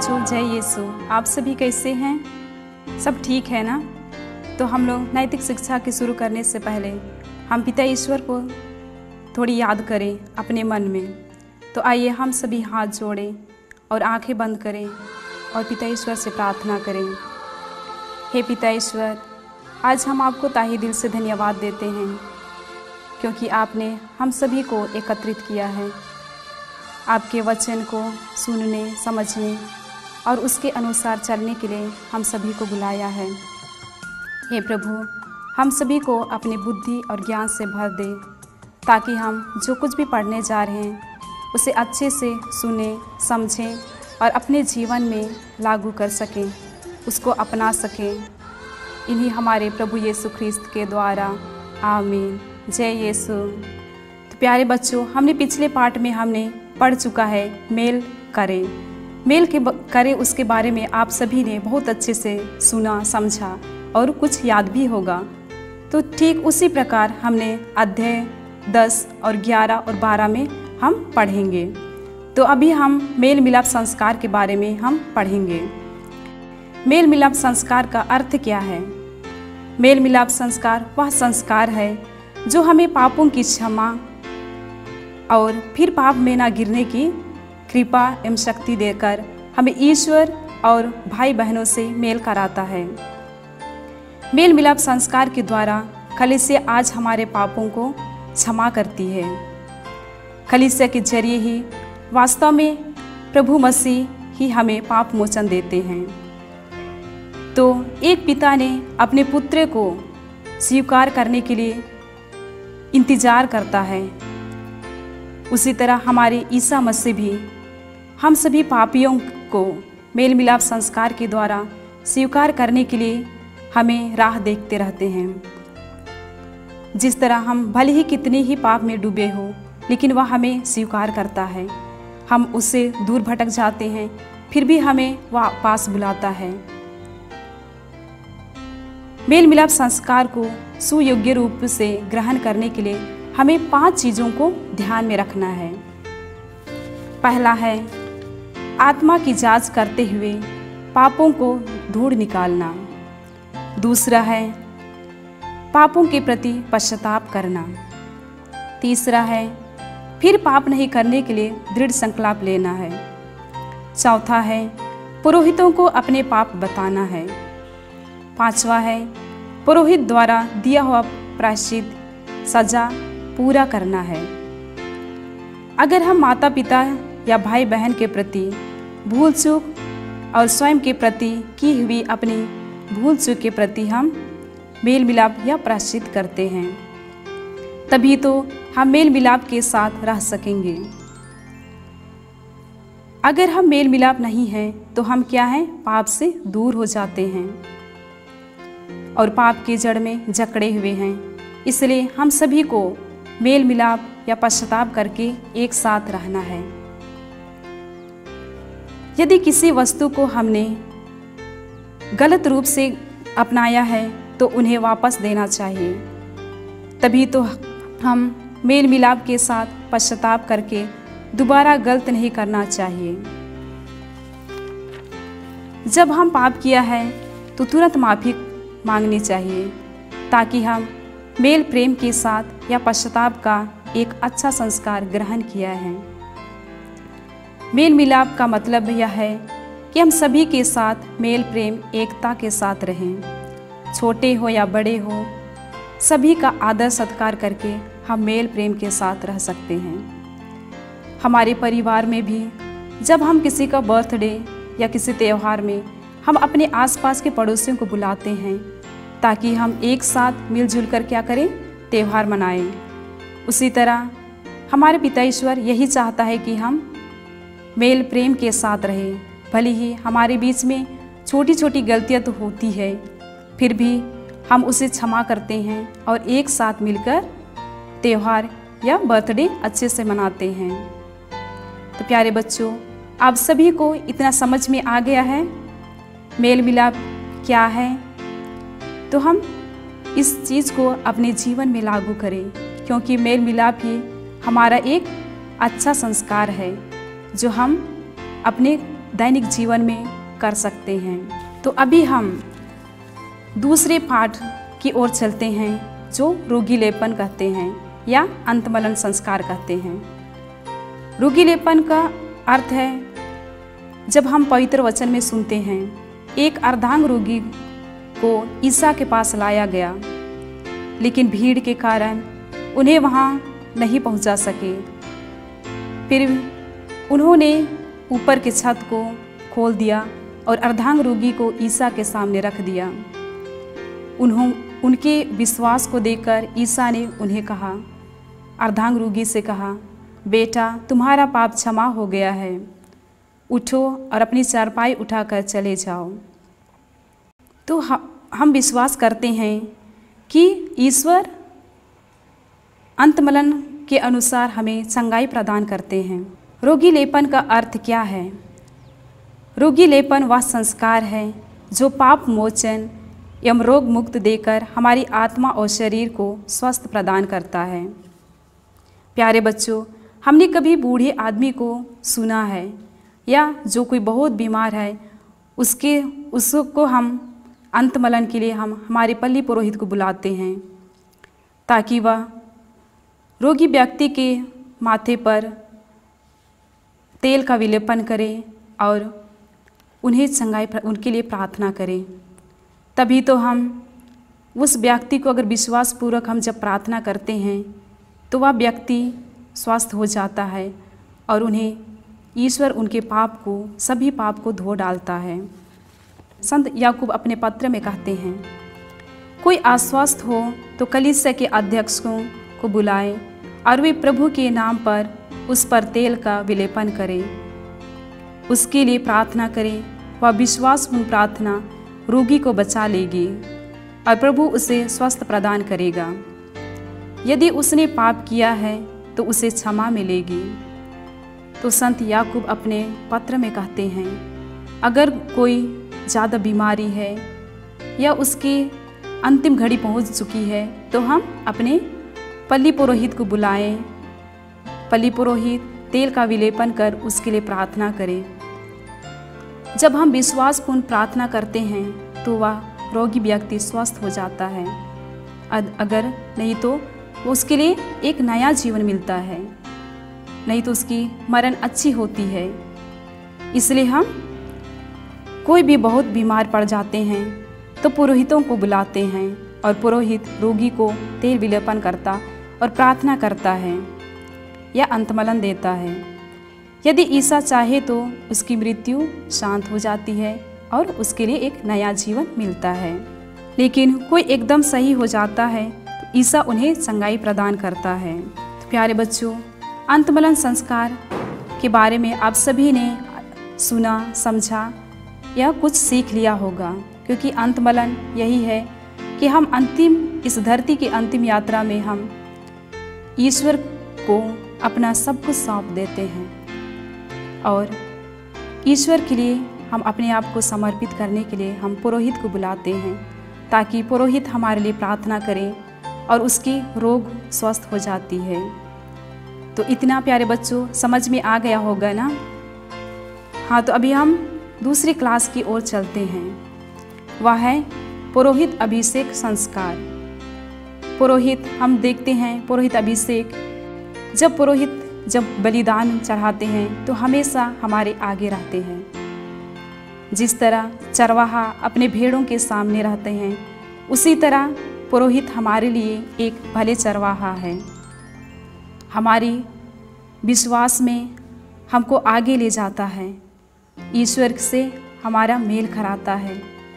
बच्चों, जय यीशु। आप सभी कैसे हैं? सब ठीक है ना? तो हम लोग नैतिक शिक्षा की शुरू करने से पहले हम पिता ईश्वर को थोड़ी याद करें अपने मन में। तो आइए हम सभी हाथ जोड़ें और आंखें बंद करें और पिता ईश्वर से प्रार्थना करें। हे पिता ईश्वर, आज हम आपको ताहे दिल से धन्यवाद देते हैं क्योंकि आपने हम सभी को एकत्रित किया है आपके वचन को सुनने, समझने और उसके अनुसार चलने के लिए हम सभी को बुलाया है। हे प्रभु, हम सभी को अपनी बुद्धि और ज्ञान से भर दे ताकि हम जो कुछ भी पढ़ने जा रहे हैं उसे अच्छे से सुने, समझें और अपने जीवन में लागू कर सकें, उसको अपना सकें। इन्हीं हमारे प्रभु यीशु ख्रिस्त के द्वारा, आमीन। जय यीशु। तो प्यारे बच्चों, हमने पिछले पाठ में हमने पढ़ चुका है मेल करें उसके बारे में आप सभी ने बहुत अच्छे से सुना, समझा और कुछ याद भी होगा। तो ठीक उसी प्रकार हमने अध्याय 10 और 11 और 12 में हम पढ़ेंगे। तो अभी हम मेल मिलाप संस्कार के बारे में हम पढ़ेंगे। मेल मिलाप संस्कार का अर्थ क्या है? मेल मिलाप संस्कार वह संस्कार है जो हमें पापों की क्षमा और फिर पाप में ना गिरने की कृपा एवं शक्ति देकर हमें ईश्वर और भाई बहनों से मेल कराता है। मेल मिलाप संस्कार के द्वारा कलीसिया आज हमारे पापों को क्षमा करती है। कलीसिया के जरिए ही वास्तव में प्रभु मसीह ही हमें पाप मोचन देते हैं। तो एक पिता ने अपने पुत्र को स्वीकार करने के लिए इंतजार करता है, उसी तरह हमारे ईसा मसीह भी हम सभी पापियों को मेल मिलाप संस्कार के द्वारा स्वीकार करने के लिए हमें राह देखते रहते हैं। जिस तरह हम भले ही कितने ही पाप में डूबे हो, लेकिन वह हमें स्वीकार करता है। हम उससे दूर भटक जाते हैं, फिर भी हमें वह पास बुलाता है। मेल मिलाप संस्कार को सुयोग्य रूप से ग्रहण करने के लिए हमें 5 चीज़ों को ध्यान में रखना है। पहला है आत्मा की जांच करते हुए पापों को ढूंढ निकालना। दूसरा है पापों के प्रति पश्चाताप करना। तीसरा है फिर पाप नहीं करने के लिए दृढ़ संकल्प लेना है। चौथा है पुरोहितों को अपने पाप बताना है। पांचवा है पुरोहित द्वारा दिया हुआ प्रायश्चित सजा पूरा करना है। अगर हम माता पिता या भाई बहन के प्रति भूल चूक और स्वयं के प्रति की हुई अपनी भूल चूक के प्रति हम मेल मिलाप या प्रायश्चित करते हैं, तभी तो हम मेल मिलाप के साथ रह सकेंगे। अगर हम मेल मिलाप नहीं हैं तो हम क्या हैं? पाप से दूर हो जाते हैं और पाप की जड़ में जकड़े हुए हैं। इसलिए हम सभी को मेल मिलाप या पश्चाताप करके एक साथ रहना है। यदि किसी वस्तु को हमने गलत रूप से अपनाया है तो उन्हें वापस देना चाहिए, तभी तो हम मेल मिलाप के साथ पश्चाताप करके दोबारा गलत नहीं करना चाहिए। जब हम पाप किया है तो तुरंत माफ़ी मांगनी चाहिए ताकि हम मेल प्रेम के साथ या पश्चाताप का एक अच्छा संस्कार ग्रहण किया है। मेल मिलाप का मतलब यह है कि हम सभी के साथ मेल प्रेम एकता के साथ रहें। छोटे हो या बड़े हो, सभी का आदर सत्कार करके हम मेल प्रेम के साथ रह सकते हैं। हमारे परिवार में भी जब हम किसी का बर्थडे या किसी त्यौहार में हम अपने आसपास के पड़ोसियों को बुलाते हैं ताकि हम एक साथ मिलजुल कर क्या करें? त्यौहार मनाएं। उसी तरह हमारे पिता ईश्वर यही चाहता है कि हम मेल प्रेम के साथ रहें। भले ही हमारे बीच में छोटी छोटी गलतियां तो होती है, फिर भी हम उसे क्षमा करते हैं और एक साथ मिलकर त्यौहार या बर्थडे अच्छे से मनाते हैं। तो प्यारे बच्चों, आप सभी को इतना समझ में आ गया है मेल मिलाप क्या है? तो हम इस चीज़ को अपने जीवन में लागू करें, क्योंकि मेल मिलाप ही हमारा एक अच्छा संस्कार है जो हम अपने दैनिक जीवन में कर सकते हैं। तो अभी हम दूसरे पाठ की ओर चलते हैं जो रोगी लेपन कहते हैं या अंतमलन संस्कार कहते हैं। रोगी लेपन का अर्थ है जब हम पवित्र वचन में सुनते हैं एक अर्धांग रोगी को ईसा के पास लाया गया, लेकिन भीड़ के कारण उन्हें वहाँ नहीं पहुँचा सके। फिर उन्होंने ऊपर के छत को खोल दिया और अर्धांग रोगी को ईसा के सामने रख दिया। उनके विश्वास को देखकर ईसा ने उन्हें कहा, अर्धांग रोगी से कहा, बेटा तुम्हारा पाप क्षमा हो गया है, उठो और अपनी चारपाई उठाकर चले जाओ। तो हम विश्वास करते हैं कि ईश्वर अंतमलन के अनुसार हमें चंगाई प्रदान करते हैं। रोगी लेपन का अर्थ क्या है? रोगी लेपन वह संस्कार है जो पाप मोचन एवं रोग मुक्त देकर हमारी आत्मा और शरीर को स्वस्थ प्रदान करता है। प्यारे बच्चों, हमने कभी बूढ़े आदमी को सुना है या जो कोई बहुत बीमार है उसको हम अंतमलन के लिए हम हमारे पल्ली पुरोहित को बुलाते हैं ताकि वह रोगी व्यक्ति के माथे पर तेल का विलेपन करे और उन्हें चंगाई उनके लिए प्रार्थना करें। तभी तो हम उस व्यक्ति को अगर विश्वास पूर्वक हम जब प्रार्थना करते हैं तो वह व्यक्ति स्वस्थ हो जाता है और उन्हें ईश्वर उनके सभी पाप को धो डालता है। संत याकूब अपने पत्र में कहते हैं, कोई अस्वस्थ हो तो कलीसिया के अध्यक्ष को बुलाए और वे प्रभु के नाम पर उस पर तेल का विलेपन करें, उसके लिए प्रार्थना करें। वह विश्वासपूर्ण प्रार्थना रोगी को बचा लेगी और प्रभु उसे स्वस्थ प्रदान करेगा। यदि उसने पाप किया है तो उसे क्षमा मिलेगी। तो संत याकूब अपने पत्र में कहते हैं, अगर कोई ज़्यादा बीमारी है या उसकी अंतिम घड़ी पहुंच चुकी है तो हम अपने पल्ली पुरोहित को बुलाएं। पल्ली पुरोहित तेल का विलेपन कर उसके लिए प्रार्थना करें। जब हम विश्वासपूर्ण प्रार्थना करते हैं तो वह रोगी व्यक्ति स्वस्थ हो जाता है, अगर नहीं तो उसके लिए एक नया जीवन मिलता है, नहीं तो उसकी मरण अच्छी होती है। इसलिए हम कोई भी बहुत बीमार पड़ जाते हैं तो पुरोहितों को बुलाते हैं और पुरोहित रोगी को तेल विलेपन करता और प्रार्थना करता है या अंतमलन देता है। यदि ईसा चाहे तो उसकी मृत्यु शांत हो जाती है और उसके लिए एक नया जीवन मिलता है। लेकिन कोई एकदम सही हो जाता है तो ईसा उन्हें चंगाई प्रदान करता है। तो प्यारे बच्चों, अंतमलन संस्कार के बारे में आप सभी ने सुना, समझा या कुछ सीख लिया होगा, क्योंकि अंतमलन यही है कि हम इस धरती की अंतिम यात्रा में हम ईश्वर को अपना सब कुछ सौंप देते हैं और ईश्वर के लिए हम अपने आप को समर्पित करने के लिए हम पुरोहित को बुलाते हैं ताकि पुरोहित हमारे लिए प्रार्थना करे और उसकी रोग स्वस्थ हो जाती है। तो इतना प्यारे बच्चों समझ में आ गया होगा ना? हाँ, तो अभी हम दूसरी क्लास की ओर चलते हैं। वह है पुरोहित अभिषेक संस्कार। पुरोहित हम देखते हैं, पुरोहित अभिषेक जब बलिदान चढ़ाते हैं तो हमेशा हमारे आगे रहते हैं। जिस तरह चरवाहा अपने भेड़ों के सामने रहते हैं, उसी तरह पुरोहित हमारे लिए एक भले चरवाहा है। हमारी विश्वास में हमको आगे ले जाता है, ईश्वर से हमारा मेल कराता है।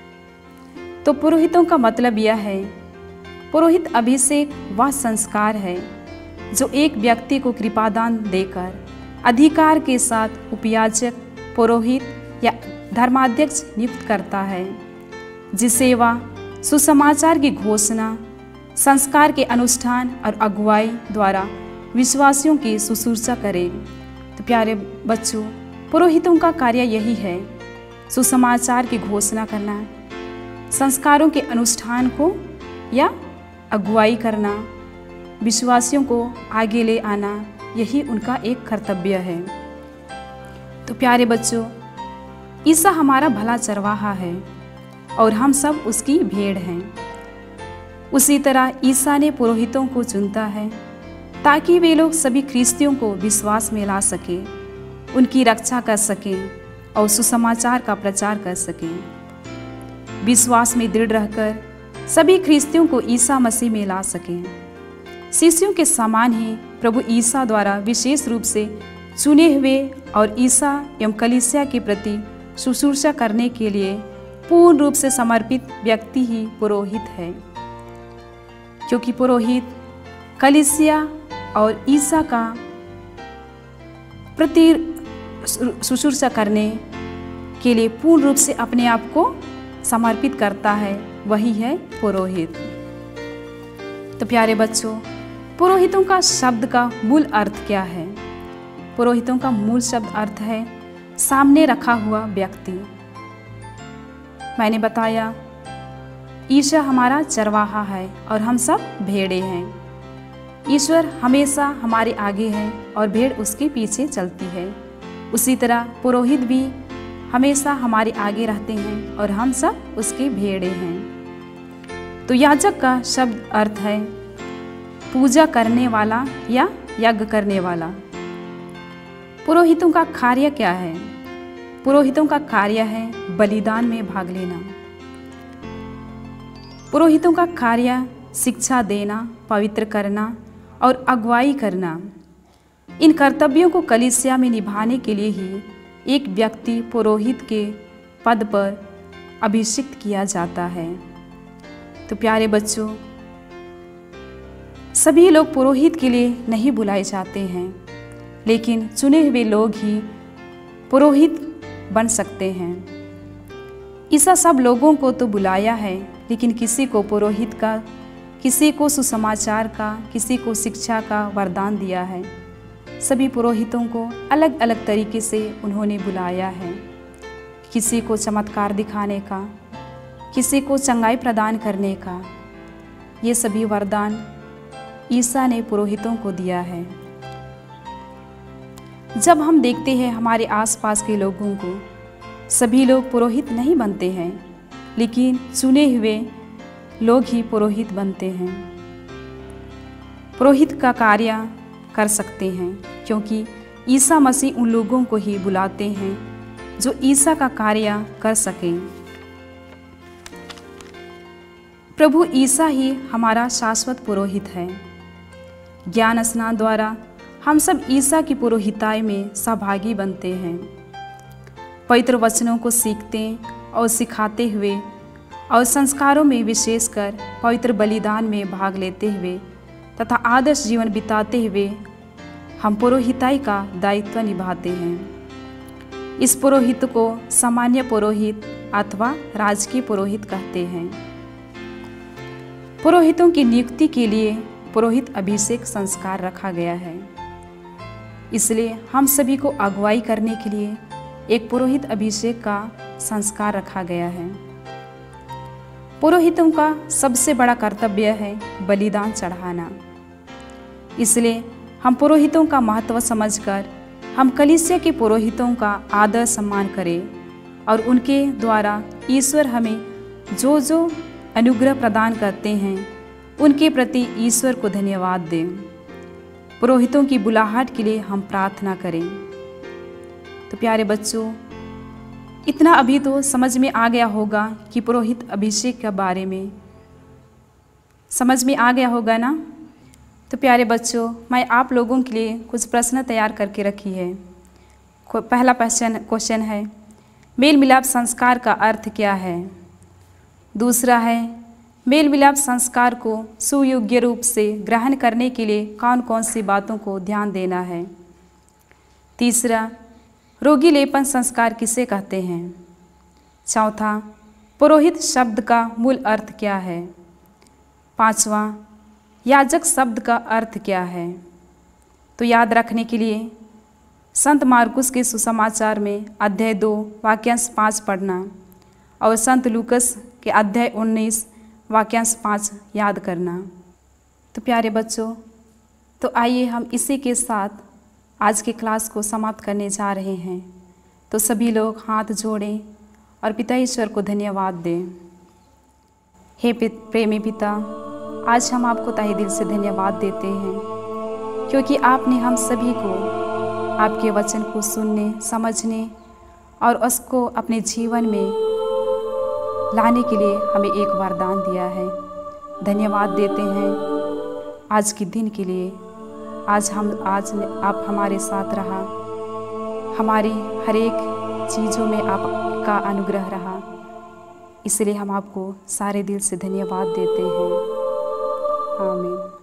तो पुरोहितों का मतलब यह है, पुरोहित अभिषेक वह संस्कार है जो एक व्यक्ति को कृपादान देकर अधिकार के साथ उपयाजक, पुरोहित या धर्माध्यक्ष नियुक्त करता है, जिससे वह सुसमाचार की घोषणा, संस्कार के अनुष्ठान और अगुवाई द्वारा विश्वासियों की शुश्रूषा करे। तो प्यारे बच्चों, पुरोहितों का कार्य यही है, सुसमाचार की घोषणा करना, संस्कारों के अनुष्ठान को या अगुवाई करना, विश्वासियों को आगे ले आना, यही उनका एक कर्तव्य है। तो प्यारे बच्चों, ईसा हमारा भला चरवाहा है और हम सब उसकी भेड़ हैं। उसी तरह ईसा ने पुरोहितों को चुनता है ताकि वे लोग सभी ख्रिस्तियों को विश्वास में ला सकें, उनकी रक्षा कर सकें और सुसमाचार का प्रचार कर सकें। विश्वास में दृढ़ रहकर सभी ख्रिस्तियों को ईसा मसीह में ला सकें। शिष्यों के समान ही प्रभु ईसा द्वारा विशेष रूप से चुने हुए और ईसा एवं कलीसिया के प्रति शुश्रूषा करने के लिए पूर्ण रूप से समर्पित व्यक्ति ही पुरोहित है, क्योंकि पुरोहित कलीसिया और ईसा का प्रति शुश्रूषा करने के लिए पूर्ण रूप से अपने आप को समर्पित करता है, वही है पुरोहित। तो प्यारे बच्चों, पुरोहितों का शब्द का मूल अर्थ क्या है? पुरोहितों का मूल शब्द अर्थ है सामने रखा हुआ व्यक्ति। मैंने बताया ईसा हमारा चरवाहा है और हम सब भेड़े हैं। ईश्वर हमेशा हमारे आगे है और भेड़ उसके पीछे चलती है। उसी तरह पुरोहित भी हमेशा हमारे आगे रहते हैं और हम सब उसके भेड़े हैं। तो याजक का शब्द अर्थ है पूजा करने वाला या यज्ञ करने वाला। पुरोहितों का कार्य क्या है? पुरोहितों का कार्य है बलिदान में भाग लेना। पुरोहितों का कार्य शिक्षा देना, पवित्र करना और अगुवाई करना। इन कर्तव्यों को कलीसिया में निभाने के लिए ही एक व्यक्ति पुरोहित के पद पर अभिषिक्त किया जाता है। तो प्यारे बच्चों, सभी लोग पुरोहित के लिए नहीं बुलाए जाते हैं, लेकिन चुने हुए लोग ही पुरोहित बन सकते हैं। ईसा सब लोगों को तो बुलाया है, लेकिन किसी को पुरोहित का, किसी को सुसमाचार का, किसी को शिक्षा का वरदान दिया है। सभी पुरोहितों को अलग अलग तरीके से उन्होंने बुलाया है। किसी को चमत्कार दिखाने का, किसी को चंगाई प्रदान करने का। ये सभी वरदान ईसा ने पुरोहितों को दिया है। जब हम देखते हैं हमारे आसपास के लोगों को, सभी लोग पुरोहित नहीं बनते हैं, लेकिन चुने हुए लोग ही पुरोहित बनते हैं। पुरोहित का कार्य कर सकते हैं, क्योंकि ईसा मसीह उन लोगों को ही बुलाते हैं जो ईसा का कार्य कर सकें। प्रभु ईसा ही हमारा शाश्वत पुरोहित है। ज्ञान स्नान द्वारा हम सब ईसा की पुरोहिताई में सहभागी बनते हैं। पवित्र वचनों को सीखते और सिखाते हुए और संस्कारों में विशेषकर पवित्र बलिदान में भाग लेते हुए तथा आदर्श जीवन बिताते हुए हम पुरोहिताई का दायित्व निभाते हैं। इस पुरोहित को सामान्य पुरोहित अथवा राजकीय पुरोहित कहते हैं। पुरोहितों की नियुक्ति के लिए पुरोहित अभिषेक संस्कार रखा गया है। इसलिए हम सभी को अगुवाई करने के लिए एक पुरोहित अभिषेक का संस्कार रखा गया है। पुरोहितों का सबसे बड़ा कर्तव्य है बलिदान चढ़ाना। इसलिए हम पुरोहितों का महत्व समझकर हम कलीसिया के पुरोहितों का आदर सम्मान करें और उनके द्वारा ईश्वर हमें जो जो अनुग्रह प्रदान करते हैं उनके प्रति ईश्वर को धन्यवाद दें। पुरोहितों की बुलाहट के लिए हम प्रार्थना करें। तो प्यारे बच्चों, इतना अभी तो समझ में आ गया होगा कि पुरोहित अभिषेक के बारे में समझ में आ गया होगा ना। तो प्यारे बच्चों, मैं आप लोगों के लिए कुछ प्रश्न तैयार करके रखी है। पहला क्वेश्चन है, मेल मिलाप संस्कार का अर्थ क्या है? दूसरा है, मेल मिलाप संस्कार को सुयोग्य रूप से ग्रहण करने के लिए कौन कौन सी बातों को ध्यान देना है? तीसरा, रोगी लेपन संस्कार किसे कहते हैं? चौथा, पुरोहित शब्द का मूल अर्थ क्या है? पांचवा, याजक शब्द का अर्थ क्या है? तो याद रखने के लिए संत मार्कुस के सुसमाचार में अध्याय 2 वाक्यांश 5 पढ़ना और संत लूकस के अध्याय 19 वाक्यांश 5 याद करना। तो प्यारे बच्चों, तो आइए हम इसी के साथ आज के क्लास को समाप्त करने जा रहे हैं। तो सभी लोग हाथ जोड़ें और पिता ईश्वर को धन्यवाद दें। हे प्रेमी पिता, आज हम आपको तहे दिल से धन्यवाद देते हैं, क्योंकि आपने हम सभी को आपके वचन को सुनने, समझने और उसको अपने जीवन में लाने के लिए हमें एक वरदान दिया है। धन्यवाद देते हैं आज के दिन के लिए। आज आप हमारे साथ रहा, हमारी हर एक चीज़ों में आपका अनुग्रह रहा, इसलिए हम आपको सारे दिल से धन्यवाद देते हैं। आमीन।